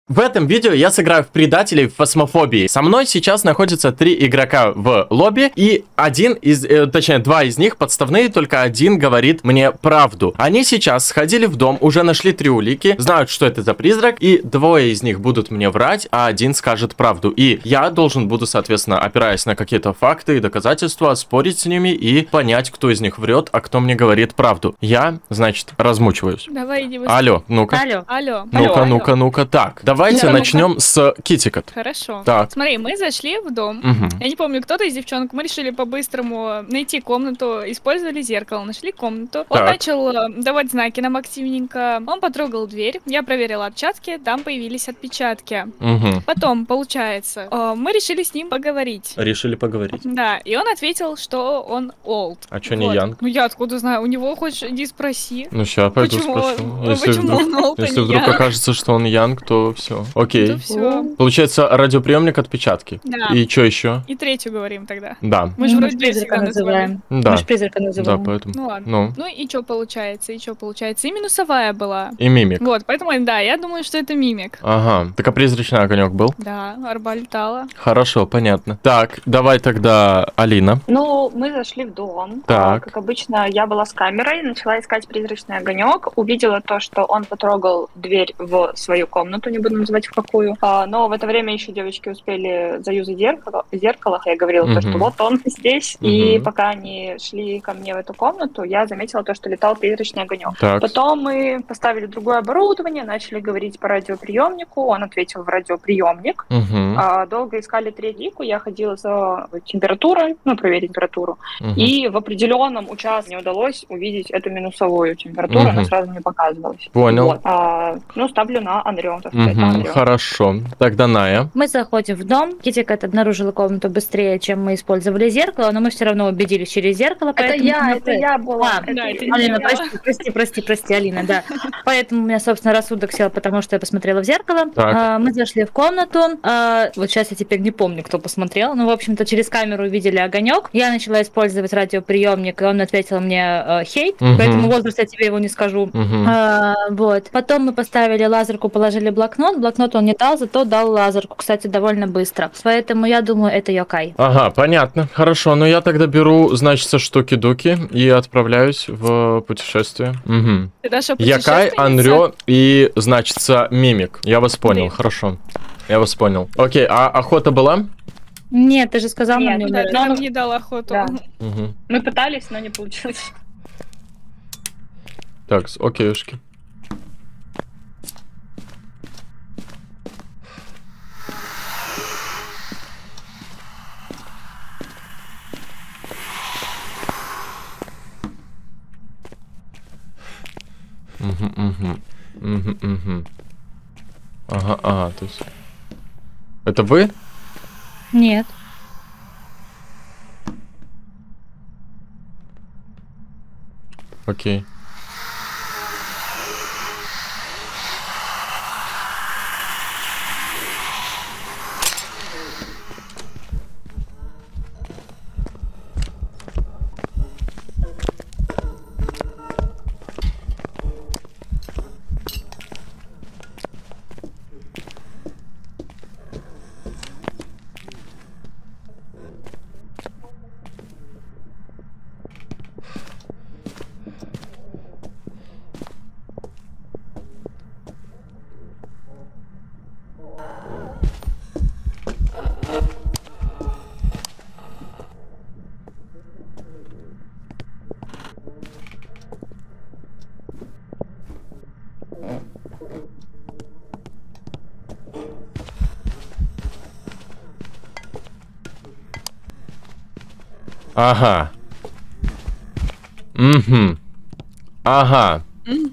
В этом видео я сыграю в предателей в фасмофобии. Со мной сейчас находится 3 игрока в лобби, и два из них подставные, только один говорит мне правду. Они сейчас сходили в дом, уже нашли 3 улики, знают, что это за призрак, и 2 из них будут мне врать, а 1 скажет правду. И я должен буду, соответственно, опираясь на какие-то факты и доказательства, спорить с ними и понять, кто из них врет, а кто мне говорит правду. Я, значит, размучиваюсь. Давай, иди быстрее. Алло, ну-ка. Алло. Ну-ка. Так, давайте начнем с Китикет. Хорошо. Так. Смотри, мы зашли в дом. Я не помню, кто-то из девчонок. Мы решили по-быстрому найти комнату. Использовали зеркало. Нашли комнату. Он начал давать знаки нам активненько. Он потрогал дверь. Я проверила отпечатки. Там появились отпечатки. Потом, получается, мы решили с ним поговорить. Решили поговорить. Да, и он ответил, что он old. А что не янг? Ну я откуда знаю? У него хоть иди спроси. Ну сейчас пойду спрошу. Если вдруг окажется, что он янг, то все. Окей. Получается, радиоприемник, отпечатки. Да. И что еще? И третью говорим тогда. Да. Мы же вроде призрака называем. Да. Мы же призрака называем. Да, поэтому. Ну ладно. Ну и что получается? И минусовая была. И мимик. Вот, поэтому, да, я думаю, что это мимик. Ага. Так а призрачный огонек был? Да, арба летала. Хорошо, понятно. Так, давай тогда Алина. Ну, мы зашли в дом. Так. Как обычно, я была с камерой, начала искать призрачный огонек, увидела то, что он потрогал дверь в свою комнату, не буду называть в какую. Но в это время еще девочки успели заюзать зеркало. Я говорила, то, что вот он здесь. И пока они шли ко мне в эту комнату, я заметила то, что летал призрачный огонек. Так. Потом мы поставили другое оборудование, начали говорить по радиоприемнику. Он ответил в радиоприемник. Долго искали третьику, я ходила за температурой, проверить температуру. И в определенном участке мне удалось увидеть эту минусовую температуру, она сразу не показывалась. Понял. Вот. Ставлю на Unreal, так сказать, на Unreal. Хорошо. Тогда Ная. Мы заходим в дом. Китикет обнаружила комнату быстрее, чем мы использовали зеркало, но мы все равно убедились через зеркало. Это я была. Алина, прости, Алина, да. Поэтому у меня, собственно, рассудок сел, потому что я посмотрела в зеркало. Мы зашли в комнату. Вот сейчас я теперь не помню, кто посмотрел. Ну, в общем-то, через камеру увидели огонек. Я начала использовать радиоприемник, и он ответил мне хейт, поэтому возраст я тебе его не скажу. Вот. Потом мы поставили лазерку, положили блокнот. Блокнот он не дал, зато дал лазерку, кстати, довольно быстро. Поэтому я думаю, это Йокай. Ага, понятно. Хорошо, но я тогда беру, значит, штуки-дуки и отправляюсь в путешествие. Йокай, Анрё и, значится, мимик. Я вас понял, хорошо. Я вас понял. Окей, а охота была? Нет, ты же сказал нам не нам не дал охоту. Да. Мы пытались, но не получилось. Так, окейушки. Ага, то есть... Это вы? Нет. Окей. Ага. Ага.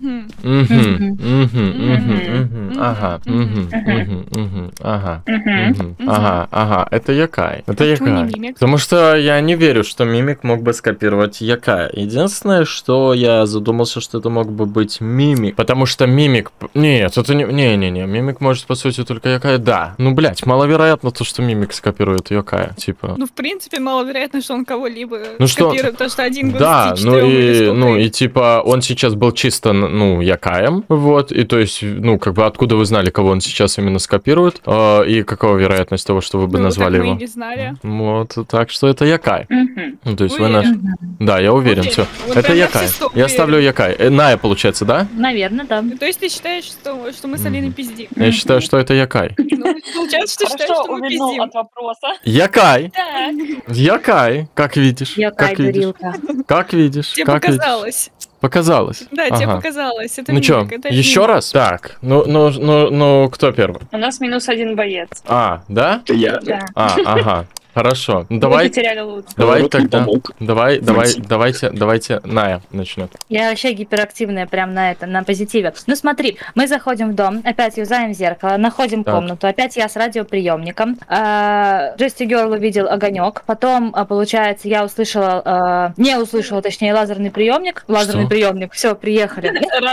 Ага, это Йокай. Это Йокай. Потому что я не верю, что мимик мог бы скопировать Йокая. Единственное, что я задумался, что это мог бы быть мимик. Потому что мимик... Нет, это не... Не-не-не, мимик может, по сути, только Йокая. Да. Ну, блядь, маловероятно то, что мимик скопирует Йокая. Типа... Ну, в принципе, маловероятно, что он кого-либо скопирует. Потому что один да, ну и типа, он сейчас был чисто ну, Якаем, вот, и то есть, ну, как бы, откуда вы знали, кого он сейчас именно скопирует, и какова вероятность того, что вы бы назвали его? Мы не знали. Вот, так что это Якай. Ну, то есть Уверен. вы наш... Да, я уверен, все. Вот Это прям на Якай. все 100 Я ставлю уверен. Якай. Ная, получается, да? Наверное, да. То есть ты считаешь, что мы с Алиной пиздим? Я считаю, что это Якай. Ну, получается, что считаешь, Хорошо, что мы увильнул пиздим. от вопроса. Якай! Так. Якай, как видишь. Якай, Как видишь. дурилка. Как видишь. Тебе как видишь. показалось. Показалось. Да, тебе Ага. показалось. Это Ну чё, мимик, это еще мимик. раз? Так, ну, кто первый? У нас -1 боец. А, да? Это я. Да. Ага. Хорошо. Ну, Вы давай, потеряли лут. давай Рот не тогда. помог. Давайте Ная начнет. Я вообще гиперактивная прям на позитиве. Ну смотри, мы заходим в дом, опять юзаем зеркало, находим Так. комнату, опять я с радиоприемником. Джесси Герл увидел огонек, потом, получается, я услышала, не услышала, точнее, лазерный приемник. Лазерный приемник, все, приехали.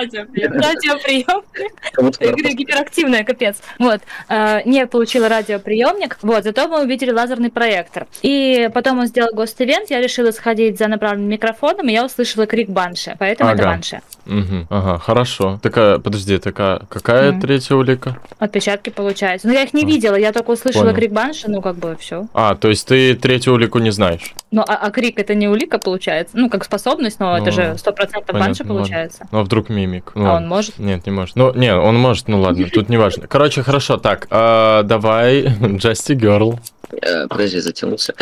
Радиоприемник. Я говорю, гиперактивная, капец. Вот. Не получила радиоприемник. Вот. Зато мы увидели лазерный проектор. И потом он сделал гост-ивент. Я решила сходить за направленным микрофоном, и я услышала крик Банши. Поэтому это Ага. Банши. Ага, хорошо. Подожди, какая третья улика? Отпечатки получается. Но я их не видела, я только услышала Понял. крик Банши, ну как бы все. А, то есть ты третью улику не знаешь? Ну, а крик это не улика получается? Ну, как способность, но это же 100% Банши Понятно, получается. Ну, а вдруг мимик? Ну, А ладно. он может? Нет, не может. Ну, не, он может, ну ладно, тут не важно. Короче, хорошо, так, давай, Джасти Герл. Подожди, затянулся.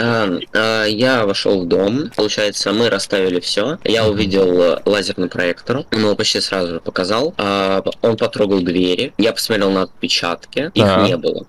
Я вошел в дом. Получается, мы расставили все. Я увидел лазерный проектор. Он его почти сразу же показал. Он потрогал двери. Я посмотрел на отпечатки. Их Так. не было.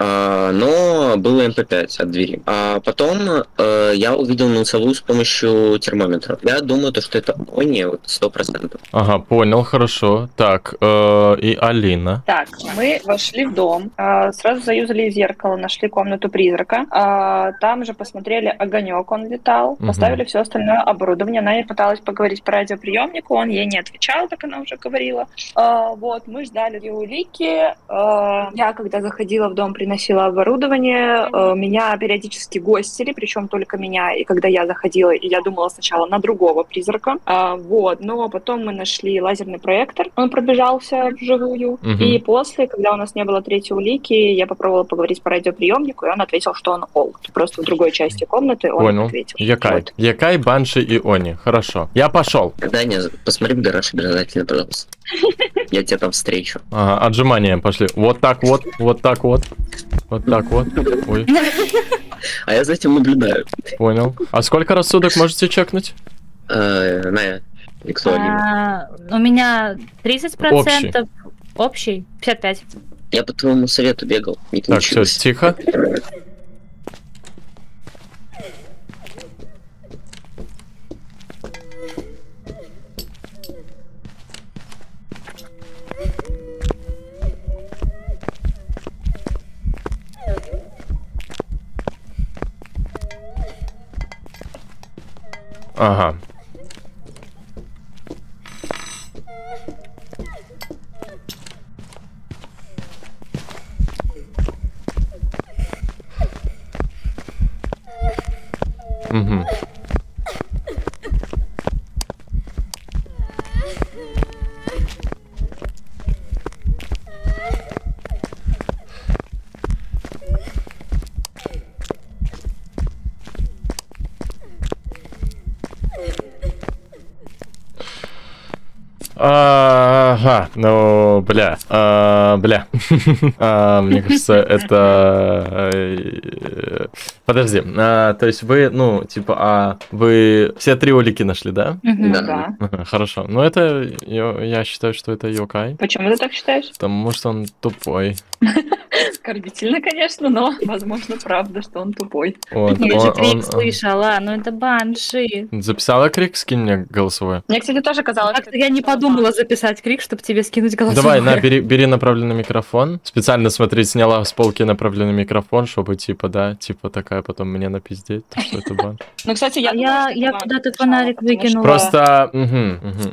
Но было МП5 от двери. Потом я увидел носовую с помощью термометра. Я думаю, что это Они, вот 100%. Ага, понял, хорошо. Так, и Алина. Так, мы вошли в дом, сразу заюзали зеркало, нашли комнату призрака, там же посмотрели огонек, он летал, поставили все остальное оборудование. Она ей пыталась поговорить по радиоприемнику, он ей не отвечал, как она уже говорила. Вот, мы ждали ее улики. Я, когда заходила в дом, приносила оборудование, меня периодически гостили, причем только меня, и когда я заходила, и я думала сначала на другого призрака, вот, но потом мы нашли лазерный проектор, он пробежался вживую, и после, когда у нас не было третьей улики, я попробовала поговорить по радиоприемнику, и он ответил, что он олд. Просто в другой части комнаты он Понял. ответил. Якай. Вот. Якай, Банши и Они. Хорошо. Я пошел. Даня, посмотри в гараж обязательно, пожалуйста. Я тебя там встречу. Ага, отжимания пошли. Вот так вот, вот так вот. Вот так вот. Ой, А я за этим наблюдаю. понял. А сколько рассудок можете чекнуть? Ная, Алина. У меня 30%. Общий 55. Я по твоему совету бегал, не Так, все, получилось. тихо. Ага. Угу. Ага, ну, бля, мне кажется, это... Подожди, то есть вы, ну, типа, вы все три улики нашли, да? Да. Ага, хорошо, ну это, я считаю, что это Йокай, Почему ты так считаешь? потому что он тупой. Оскорбительно, конечно, но, возможно, правда, что он тупой. Вот, Я же крик он слышала, ну это Банши. записала крик, скинь мне голосовое. Мне, кстати, тоже казалось, Как-то я не подумала записать крик, чтобы тебе скинуть голосовое. Давай, на, бери направленный микрофон. Специально, смотри, сняла с полки направленный микрофон, чтобы, типа, да, типа, такая потом мне напиздеть, что это бан. Ну, кстати, я куда-то фонарик выкинула. Просто...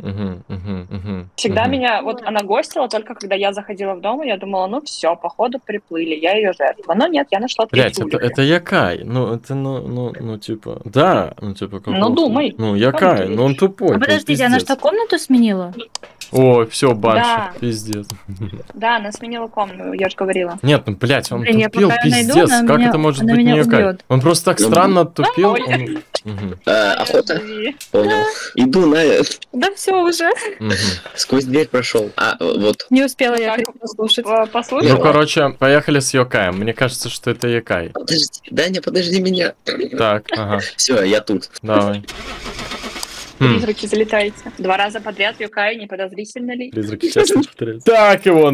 Всегда меня, вот она гостила, только когда я заходила в дом, и я думала, ну все, походу приплыли, я ее жертва. Но нет, я нашла Блять, третью. это Якай. Ну, это, ну, типа, да, ну, типа, как. Ну, думай. Ну, Якай, ну он тупой. А подождите, она что, комнату сменила? Ой, все, банши, Да. пиздец. Да, она сменила комнату, я же говорила. Нет, ну, блядь, он Блин, я тупил, пока найду, пиздец. она Как меня- это может она быть не меня Якай? убьет. Он просто так странно тупил. Ой. он- Мгм. Охота. Понял. Иду на... Да все уже. Мгм. Сквозь дверь прошел. А, вот. Не успела я Так, послушать. послушала? Ну, короче, поехали с Йокаем. Мне кажется, что это Якай. Подожди, Даня, подожди меня. Так, ага, Все, я тут. давай. Призраки, залетаете. 2 раза подряд Юкай, не подозрительно ли? Призраки сейчас не повторяются. Так его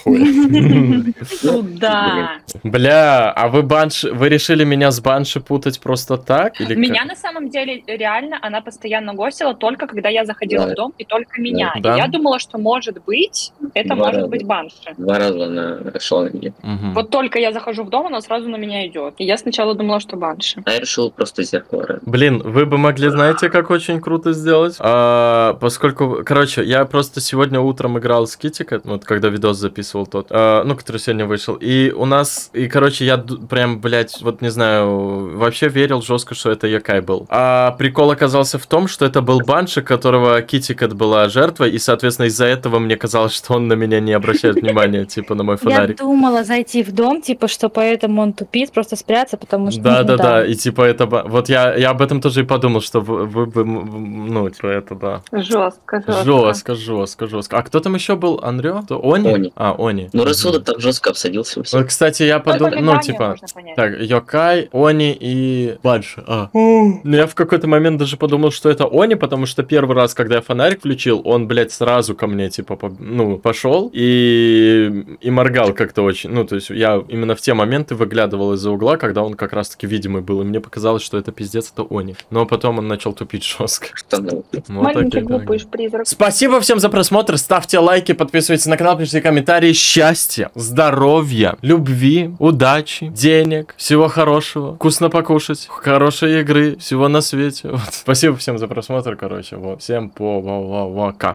нахуй. Туда. Бля, а вы решили меня с Банши путать просто так? Или Меня как? на самом деле реально она постоянно гостила только когда я заходила Да. в дом, и только меня. Да. И я думала, что может быть, это 2 может раза. быть Банши. 2 раза она шла на меня. Мгм. Вот только я захожу в дом, она сразу на меня идет. И я сначала думала, что Банши. А я решил просто зеркало. Блин, вы бы могли, знаете, как очень круто сделать? Поскольку, короче, я просто сегодня утром играл с Китикет, вот когда видос записывал тот, ну, который сегодня вышел, и у нас, и, короче, я прям, блядь, вот не знаю, вообще верил жестко, что это Якай был. А прикол оказался в том, что это был Банши, которого Китикет была жертвой, и, соответственно, из-за этого мне казалось, что он на меня не обращает внимания, типа, на мой Я фонарик. думала зайти в дом, типа, что поэтому он тупит, просто спрятаться, потому что... Да, и типа это... Вот я об этом тоже и подумал, что вы бы, ну, типа это, да. Жестко. Жестко. А кто там еще был? Анрё? Кто? Они? Они. Они. Ну, рассудок там жестко обсадился у всех. Вот, кстати, я подумал, ну, мигание типа, можно понять. так, Йокай, Они и Банши. Ну, я в какой-то момент даже подумал, что это Они, потому что первый раз, когда я фонарик включил, он, блядь, сразу ко мне, типа, пошел и моргал как-то очень. Ну, то есть я именно в те моменты выглядывал из-за угла, когда он как раз-таки видимый был, и мне показалось, что это пиздец, это Они. Но потом он начал тупить жестко. Что ну? Вот Маленький такие глупый дорогие. призрак. Спасибо всем за просмотр, ставьте лайки, подписывайтесь на канал, пишите комментарии. Счастья, здоровья, любви, удачи, денег, всего хорошего, вкусно покушать, хорошей игры, всего на свете. Вот. Спасибо всем за просмотр, короче. Вот. Всем пока.